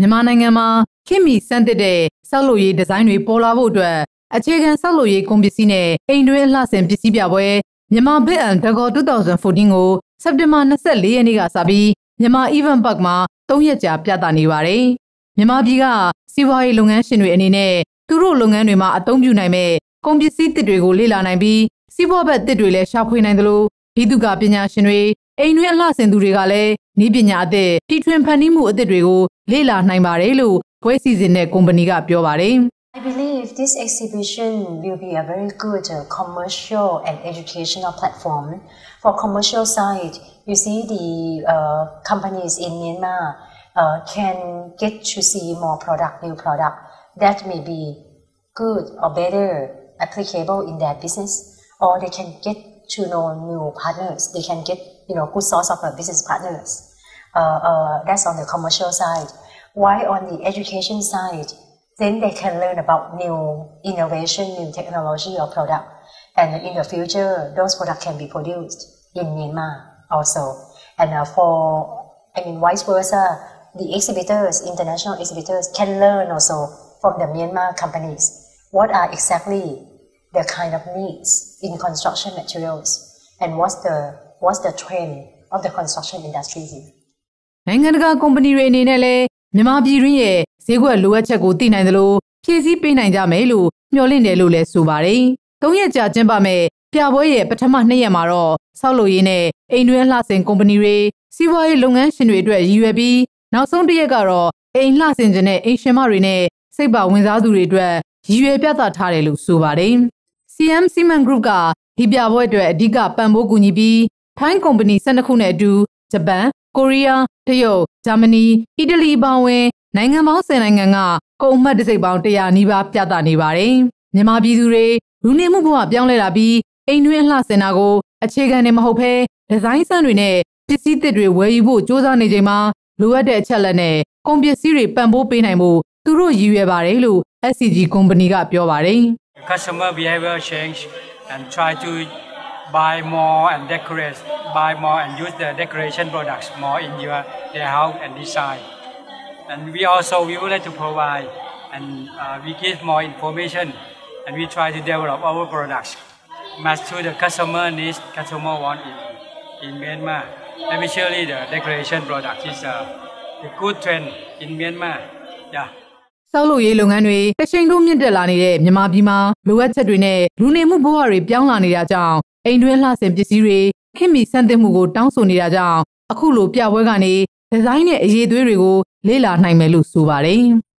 မြန်မာနိုင်ငံမှာခင်မီစံတက်တဲ့ဆောက်လုပ်ရေးဒီဇိုင်းတွေပေါ်လာဖို့အတွက်အခြေခံဆောက်လုပ်ရေးကုန်ပစ္စည်းနဲ့အိမ်တွင်းအလှဆင်ပစ္စည်းပြပွဲမြန်မာ Bid and Decor 2014ကိုစက်တင်ဘာ24ရက်နေ့ကစပြီးမြန်မာ Event Park မှာ3ရက်ကြာပြသနေပါတယ်။မြန်မာပြည်ကစီးပွားရေးလုပ်ငန်းရှင်တွေအနေနဲ့သူတို့လုပ်ငန်းတွေမှာအသုံးပြုနိုင်မဲ့ကုန်ပစ္စည်းသစ်တွေကိုလေ့လာနိုင်ပြီးစီးပွားဘက်သစ်တွေလည်းရှာဖွေနိုင်သလိုဒီသူကပညာရှင်တွေအိမ်တွင်းအလှဆင်သူတွေကလည်းနည်းပညာအသစ်တီထွင်ဖန်တီးမှုအသစ်တွေကိုလေ့လာနိုင်ပါတယ်လို့ပွဲစီစဉ်တဲ့ကုမ္ပဏီကပြောပါတယ်။ I believe this exhibition will be a very good commercial and educational platform. For commercial side, you see the companies in Myanmar can get to see more new product that may be good or better applicable in their business, or they can get to know new partners. They can get good source of business partners. That's on the commercial side. While on the education side, then they can learn about new innovation, new technology or product. And in the future, those products can be produced in Myanmar also. And vice versa, the exhibitors, international exhibitors can learn also from the Myanmar companies what are exactly the kind of needs in construction materials and what's the trend of the construction industry here. နိုင်ငံတကာကုမ္ပဏီတွေအနေနဲ့လည်းမြန်မာပြည်တွင်းရဲ့ဈေးကွက်လိုအပ်ချက်ကိုသိနိုင်သလိုဖြည့်ဆည်းပေးနိုင်ကြမယ်လို့မျှော်လင့်တယ်လို့လည်းဆိုပါတယ်။3ရက်ကြာကျင်းပမဲ့ပြပွဲရဲ့ပထမ2ရက်မှာတော့ဆောက်လုပ်ရေးနဲ့အိမ်တွင်းလှဆင်ကုမ္ပဏီတွေစီးပွားရေးလုပ်ငန်းရှင်တွေအတွက်ရည်ရွယ်ပြီးနောက်ဆုံးတစ်ရက်ကတော့အိမ်လှဆင်ခြင်းနဲ့အိမ်ရှင်မတွေနဲ့စိတ်ပါဝင်စားသူတွေအတွက်ရည်ရွယ်ပြသထားတယ်လို့ဆိုပါတယ်။ CM Cement Group ကဒီပြပွဲအတွက်အဓိကပံ့ပိုးကူညီပြီးထိုင်းကုမ္ပဏီ12ခုနဲ့အတူဂျပန်ကိုရီးယားတရုတ်ဂျာမနီအီတလီပါဝင်နိုင်ငံပေါင်း10နိုင်ငံကကုန်အမှတ်တံဆိပ်ပေါင်း100နီးပါးပြသနေပါတယ်။မြန်မာပြည်သူတွေလူနေမှုဘဝပြောင်းလဲလာပြီးအိမ်တွင်းလှဆင်တာကိုအခြေခံနေမဟုတ်ဘဲဒီဇိုင်းစံတွေနဲ့ပစ္စည်းသစ်တွေဝယ်ယူဖို့စ조사နေချိန်မှာလိုအပ်တဲ့အချက်လက်နဲ့ကုန်ပစ္စည်းတွေပံ့ပိုးပေးနိုင်ဖို့သူတို့ရည်ရွယ်ပါတယ်လို့ SCG ကုမ္ပဏီကပြောပါတယ်။ Customer behavior change and try to buy more and decorate, buy more and use the decoration products more in their house and design. And we would like to provide and we give more information and we try to develop our products match to the customer needs, customer want in Myanmar. Especially the decoration product is a good trend in Myanmar. Yeah. ဆောက်လုပ်ရေးလုပ်ငန်းတွေတရှိန်ထိုးမြင့်တက်လာနေတဲ့မြန်မာပြည်မှာလိုအပ်ချက်တွေနဲ့လူနေမှုဘဝတွေပြောင်းလာနေတာကြောင့်အိမ်တွင်းလှဆင်ပစ္စည်းတွေခင်မီစံသစ်မှုကိုတောင်းဆိုနေတာကြောင့်အခုလိုပြပွဲကနေဒီဇိုင်းနဲ့အရေးသွေးတွေကိုလေ့လာနိုင်မယ်လို့ဆိုပါတယ်။